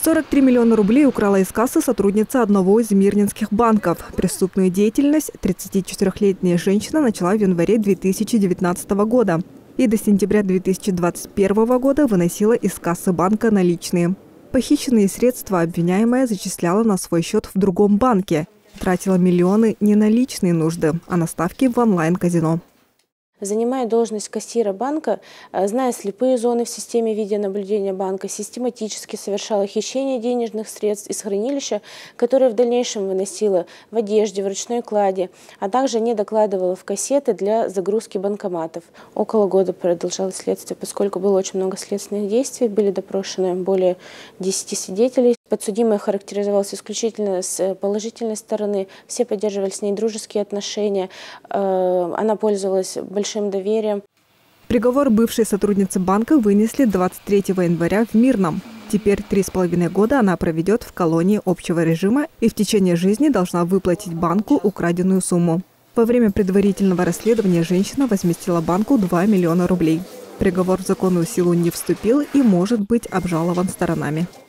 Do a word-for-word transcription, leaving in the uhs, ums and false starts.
сорок три миллиона рублей украла из кассы сотрудница одного из мирнинских банков. Преступную деятельность тридцатичетырёхлетняя женщина начала в январе две тысячи девятнадцатого года и до сентября две тысячи двадцать первого года выносила из кассы банка наличные. Похищенные средства обвиняемая зачисляла на свой счет в другом банке. Тратила миллионы не на личные нужды, а на ставки в онлайн-казино. Занимая должность кассира банка, зная слепые зоны в системе видеонаблюдения банка, систематически совершала хищение денежных средств из хранилища, которые в дальнейшем выносила в одежде, в ручной кладе, а также не докладывала в кассеты для загрузки банкоматов. Около года продолжалось следствие, поскольку было очень много следственных действий, были допрошены более десяти свидетелей. Подсудимая характеризовалась исключительно с положительной стороны, все поддерживали с ней дружеские отношения, она пользовалась большим доверием. Приговор бывшей сотрудницы банка вынесли двадцать третьего января в Мирном. Теперь три с половиной года она проведет в колонии общего режима и в течение жизни должна выплатить банку украденную сумму. Во время предварительного расследования женщина возместила банку два миллиона рублей. Приговор в законную силу не вступил и может быть обжалован сторонами.